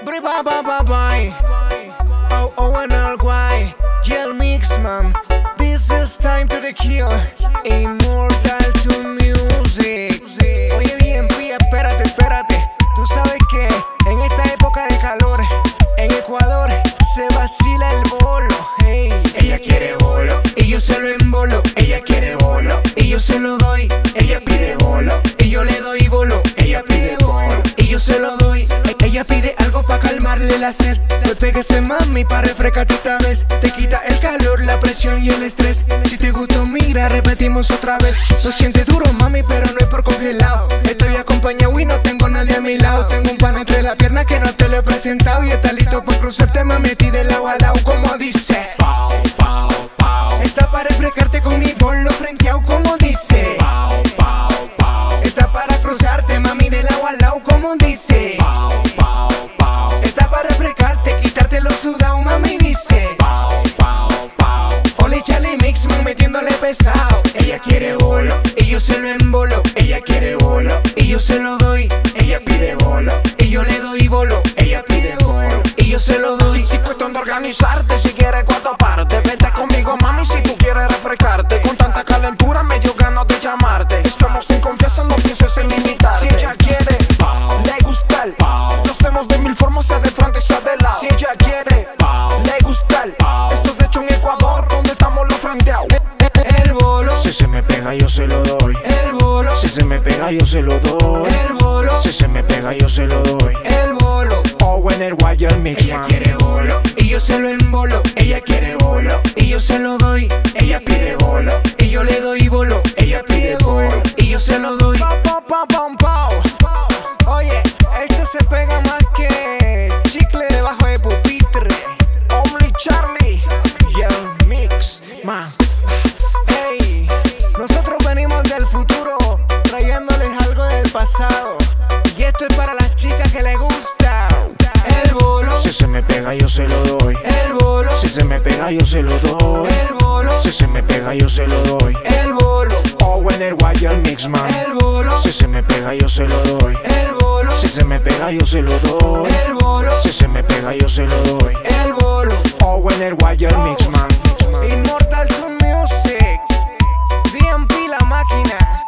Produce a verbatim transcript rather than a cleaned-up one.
Every bye bye bye bye. Oh oh and all why. Gel mix man. This is time to the kill. Immortal to music. Oye bien, pilla, espérate, espérate. Tú sabes que en esta época de calor en Ecuador se vacila el bolo. Hey. Ella quiere bolo y yo se lo embolo. Ella quiere bolo y yo se lo doy. Ella pide bolo y yo le doy bolo. Ella pide bolo y yo se lo doy. Ella pide algo pa' calmarle la sed. Pues pégase mami pa' refrescarte esta vez. Te quita el calor, la presión y el estrés. Si te gustó mira, repetimos otra vez. Lo sientes duro mami pero no es por congelado. Estoy acompañado y no tengo nadie a mi lado. Tengo un pan entre las piernas que no te lo he presentado. Y está listo por cruzarte mami, metí de lado a lado como dice. Pau, pau, pau. Está para refrescarte con mi bolo frenteado como dice. Pau, pau, pau. Está para cruzarte mami de lado a lado como dice. Pau, pau, pau. Está para refrescarte, quitarte los sudados mami dice. Pau, pau, pau. Oli Charlie Mixman metiéndole pesado. Ella quiere bolo y yo se lo embolo. Ella quiere bolo y yo se lo doy. Ella pide bolo y yo le doy bolo. Ella pide bolo y yo se lo doy. Si, si cuestión de organizarte, si quieres cuatro partes, vete conmigo mami si tú quieres refrescarte. Con tanta calentura me dio ganas de llamarte. Estamos en confianza, no pienses en limitarte. Si ella quiere, Pau, le gusta el pau. Lo hacemos de mil formas, sea de frente, sea de lado. Si ella quiere, Pau, le gusta el pau. Esto es de hecho en Ecuador, donde estamos los frenteados. El bolo, Si se me pega yo se lo doy. el bolo, Si se me pega yo se lo doy. el bolo, Si se me pega yo se lo doy. el bolo. Oh, en el Wire Mix Ella man. quiere bolo y yo se lo embolo. Ella quiere bolo y yo se lo doy. Ella pide bolo y yo le doy bolo. Ella pide bolo y yo se lo doy. Pau, pau, pau, pau, pau. Oye, esto se pega más que chicle debajo de pupitre. Only Charlie y el Mix man. Hey, nosotros venimos del futuro trayéndoles algo del pasado. Y esto es para las chicas que les gusta. El bolo, Si se me pega yo se lo doy. el bolo, Si se me pega yo se lo doy. el bolo, Si se me pega yo se lo doy. el bolo, Oh, en el Wire Mix man. el bolo, Si se me pega yo se lo doy. el bolo, Si se me pega yo se lo doy. el bolo, Si se me pega yo se lo doy. el bolo. Oh, en el Wire Mix man. Immortal to music. D M P la máquina.